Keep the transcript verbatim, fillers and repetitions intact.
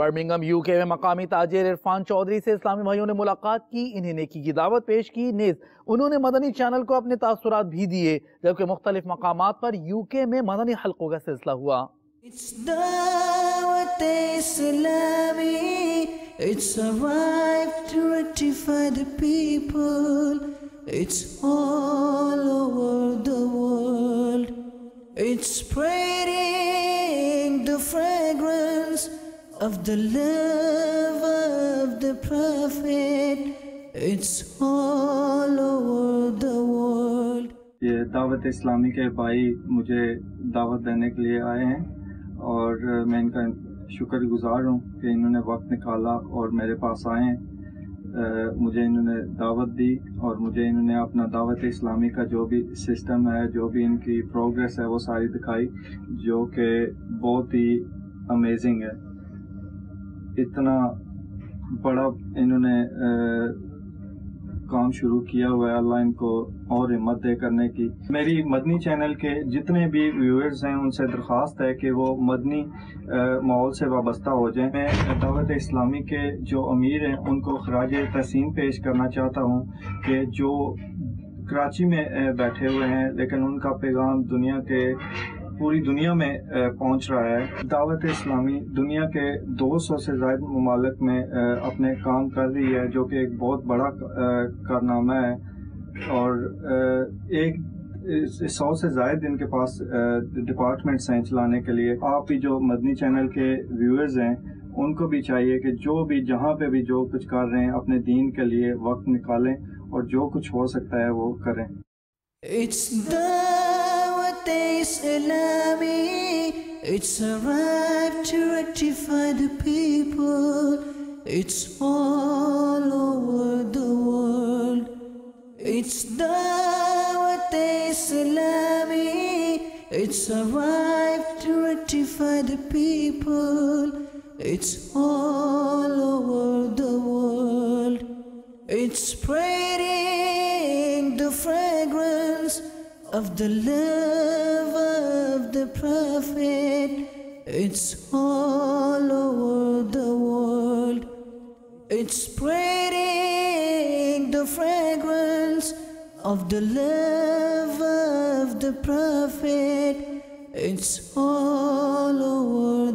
Birmingham UK में मकामी ताजिर इरफान चौधरी से इस्लामी भाइयों ने मुलाकात की, इन्हें नेकी की दावत पेश की। नेज़ उन्होंने मदनी चैनल को अपने तासुरात भी दिए, जबकि मुख्तलिफ मकामात पर यूके में मदनी हल्कों का सिलसिला हुआ। It's Dawat Islami, it's arrived to rectify the people, it's all over the world, it's spreading the fragrance of the love of the Prophet, it's all over the world. ये दावत इस्लामी के भाई मुझे दावत देने के लिए आए हैं और मैं इनका शुक्रगुजार हूँ कि इन्होंने वक्त निकाला और मेरे पास आए हैं। मुझे इन्होंने दावत दी और मुझे इन्होंने अपना दावत इस्लामी का जो भी सिस्टम है, जो भी इनकी प्रोग्रेस है, वो सारी दिखाई, जो कि बहुत ही अमेजिंग है। इतना बड़ा इन्होंने आ, काम शुरू किया हुआ है। अल्लाह इनको और हिम्मत दे करने की। मेरी मदनी चैनल के जितने भी व्यूअर्स हैं उनसे दरख्वास्त है कि वो मदनी माहौल से वाबस्ता हो जाएं। मैं दावत इस्लामी के जो अमीर हैं उनको खराज तहसीन पेश करना चाहता हूं कि जो कराची में बैठे हुए हैं लेकिन उनका पैगाम दुनिया के पूरी दुनिया में पहुंच रहा है। दावत इस्लामी दुनिया के दो सौ से ज़्यादा ममालिक में अपने काम कर रही है, जो कि एक बहुत बड़ा कारनामा है। और एक सौ से ज़्यादा इनके पास डिपार्टमेंट्स हैं चलाने के लिए। आप भी जो मदनी चैनल के व्यूअर्स हैं उनको भी चाहिए कि जो भी जहाँ पे भी जो कुछ कर रहे हैं अपने दीन के लिए वक्त निकालें और जो कुछ हो सकता है वो करें। It's Dawat Islami, it's arrived to rectify the people, it's all over the world. It's Dawat Islami, it's arrived to rectify the people, it's all over the world. It's spreading the fragrance of the love of the Prophet, it's all over the world. It's spreading the fragrance of the love of the Prophet, it's all over